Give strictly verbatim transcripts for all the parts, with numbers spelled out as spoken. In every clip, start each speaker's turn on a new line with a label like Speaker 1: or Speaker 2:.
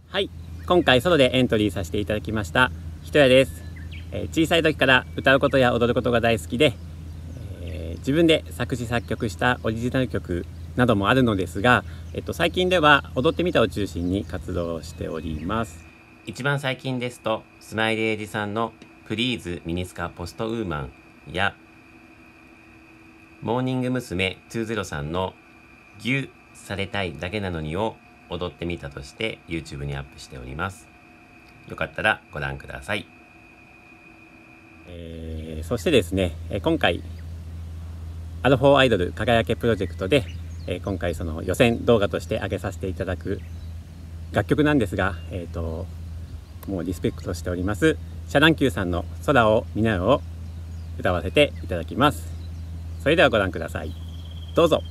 Speaker 1: はい、今回ソロでエントリーさせていただきましたひとやです。えー、小さい時から歌うことや踊ることが大好きで、えー、自分で作詞作曲したオリジナル曲などもあるのですが、えっと、最近では踊ってみたを中心に活動をしております。一番最近ですとスマイルエイジさんのプリーズミニスカポストウーマンやモーニング娘。にじゅうさんのギュされたいだけなのにを踊ってみたとして YouTube にアップしております。よかったらご覧ください。えー、そしてですね、今回アロフォーアイドル輝けプロジェクトで、えー、今回その予選動画として上げさせていただく楽曲なんですが、えーともうリスペクトしておりますシャランキューさんの空を見なよを歌わせていただきます。それではご覧ください。どうぞ。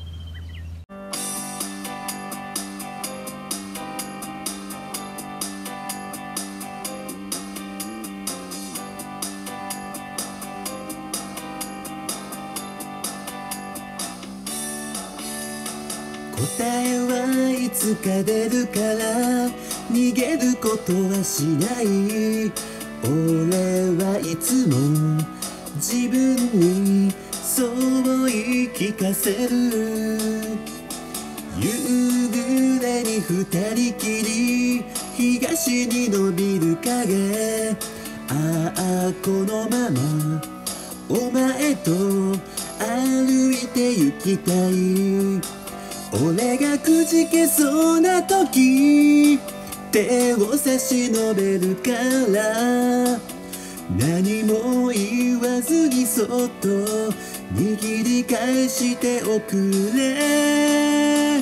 Speaker 2: 答えはいつか出るから逃げることはしない。俺はいつも自分にそう言い聞かせる。夕暮れに二人きり東に伸びる影。ああこのままお前と歩いて行きたい。俺がくじけそうな時手を差し伸べるから何も言わずにそっと握り返しておくれ。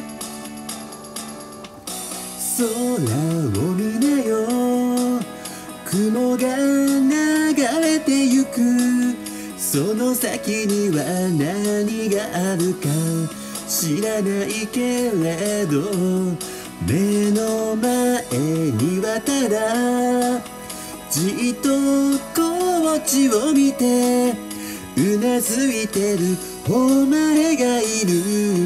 Speaker 2: 空を見なよ、雲が流れてゆく。その先には何があるか知らないけれど目の前にはただじっとこっちを見てうなずいてるお前がいる。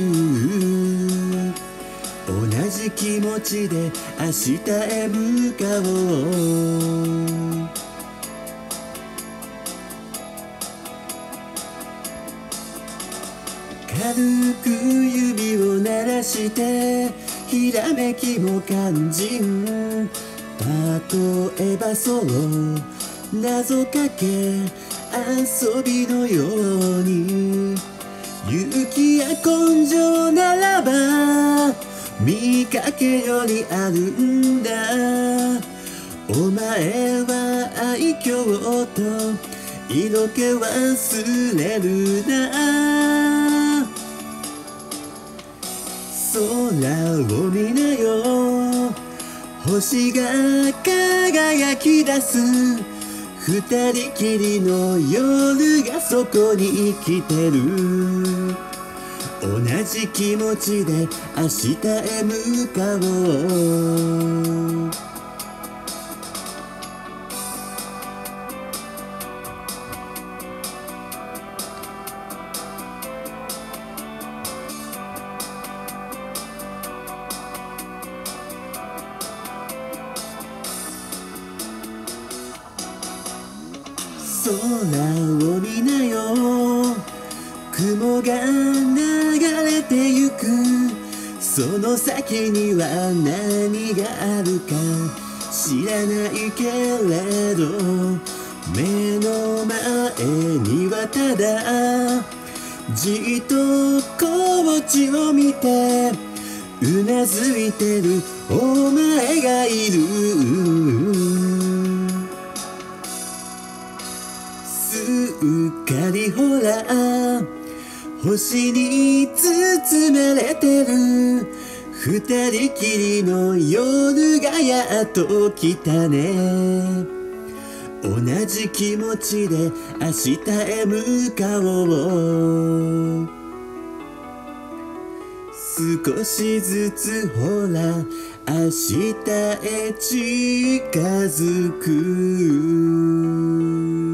Speaker 2: 同じ気持ちで明日へ向かおう。軽く指を鳴らしてひらめきも感じん。例えばその謎かけ遊びのように勇気や根性ならば見かけよりあるんだ。お前は愛嬌と色気忘れるな。空を見なよ、星が輝き出す。二人きりの夜がそこに来てる。同じ気持ちで明日へ向かおう。空を見なよ、雲が流れてゆく。その先には何があるか知らないけれど目の前にはただじっとこっちを見てうなずいてるお前がいる。すっかりほら星に包まれてる。二人きりの夜がやっと来たね。同じ気持ちで明日へ向かおう。少しずつほら明日へ近づく。